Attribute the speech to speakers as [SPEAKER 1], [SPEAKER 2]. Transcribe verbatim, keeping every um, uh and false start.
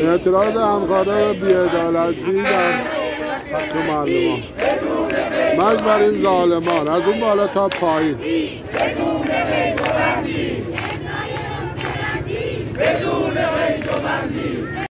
[SPEAKER 1] اعتراض همکاران بی‌عدالتی در خط معلمان. مرگ بر این ظالمان از اون بالا تا پایین.